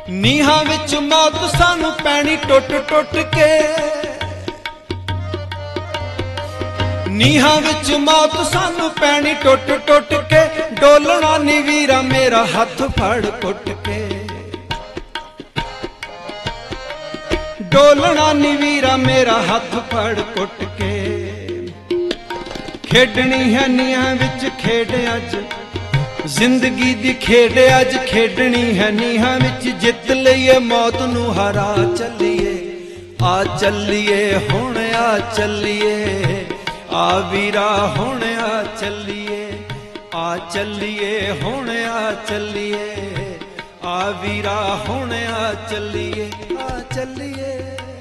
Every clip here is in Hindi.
ਨੀਹਾਂ ਵਿੱਚ ਮੌਤ ਸਾਨੂੰ ਪੈਣੀ ਟੁੱਟ ਟੁੱਟ ਕੇ, ਨੀਹਾਂ ਵਿੱਚ ਮੌਤ ਸਾਨੂੰ ਪੈਣੀ ਟੁੱਟ ਟੁੱਟ ਕੇ, ਡੋਲਣਾ ਨੀ ਵੀਰਾ ਮੇਰਾ ਹੱਥ ਫੜ ਕੁੱਟ ਕੇ, ਡੋਲਣਾ ਨੀ ਵੀਰਾ ਮੇਰਾ ਹੱਥ ਫੜ ਕੁੱਟ ਕੇ। ਖੇਡਣੀ ਹੈ ਨੀਹਾਂ ਵਿੱਚ ਖੇਡ ਅੱਜ, जिंदगी दी खेड अज खेडनी है नीहां विच, जित लईए मौत नू हरा चलिए, आ चलिए हुण आ चलिए, आ वीरा हुण आ चलिए, आ चलिए हुण आ चलिए, आ वीरा हुण आ चलिए, आ चलिए।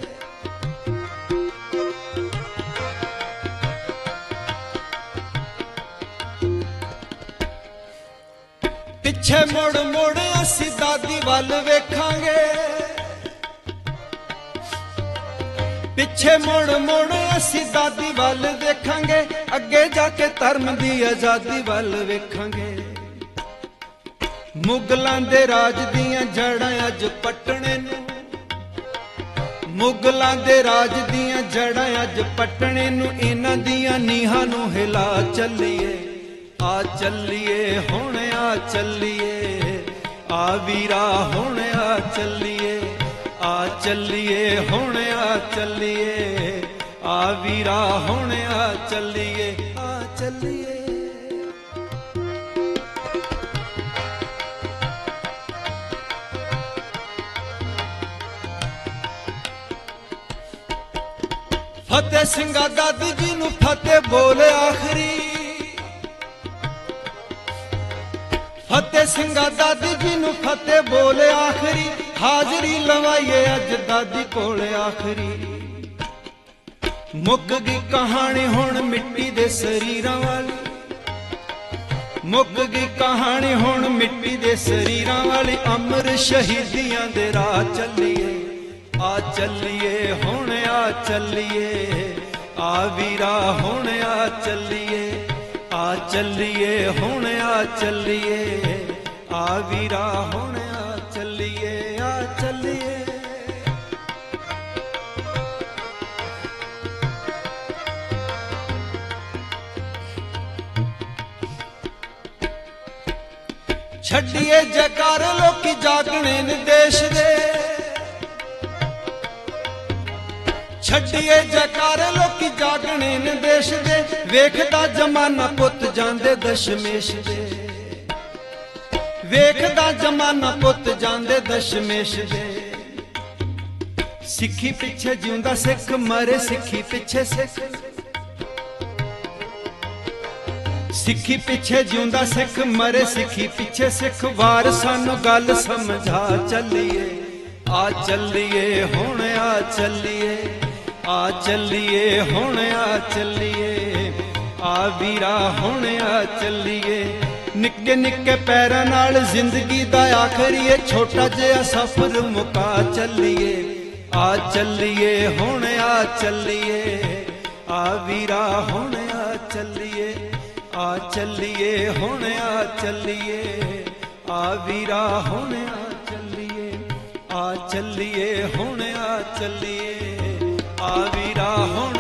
पिछे मुड़ मुड़ असी दादी वल वेखांगे, पिछे मुड़ मुड़ असी दादी वल वेखांगे, अगे जाके धर्म दी आजादी वल वेखांगे। मुगलां दे राज दियां जड़ां अज पटने नूं, मुगलां दे राज दियां जड़ां अज पटने नूं, इन्हां दियां नीहां नूं हिला चलिए, आ चलिए हुण आ चलिए, आ वीरा हुण आ चलिए, आ चलिए हुण आ चलिए, आ वीरा हुण आ चलिए, आ चलिए। फतेह सिंगा दादी जी नूं फतेह बोले आखरी, फतेह सिंगा दादी जी नूं फतेह बोले आखरी, हाजरी लवाइए अज दादी कोले आखरी। मुक गई कहानी हुण मिट्टी दे शरीरां वाली, मुक गई कहानी हुण मिट्टी दे शरीरां वाली, अमर शहीदियां दे राह चलिए, आ चलिए हुण आ चलिए, आ वीरा हुण आ चलिए, आ चलिए हुण आ चलिए, आ वीरा हुण आ चलिए, आ चलिए। छड्डिए जयकार लोकी जागने ने देश दे, छड्डिए जयकार लोकी जागने ने देश दे, वेखदा जमाना पुत जांदे दशमेश दे, वेखदा जमाना पुत जांदे दशमेश दे। सिक्खी पिछे जिउंदा सिख मरे सिक्खी पिछे सिख, सिक्खी पिछे जिउंदा सिख मरे सिक्खी पिछे सिख, वार सानू गल समझा चलिए, आ चलिए हुण आ चलिए, आ चलिए हुण आ चलिए, आ वीरा हुण आ चलिए। निक्के निक्के पैरां नाल जिंदगी दा आखरी छोटा जिहा सफर मुका चलिए, आ चलिए हुण आ चलिए, आ वीरा हुण आ चलिए, आ चलिए हुण आ चलिए, आ वीरा हुण आ चलिए, आ चलिए हुण आ चलिए, आ वीरा हुण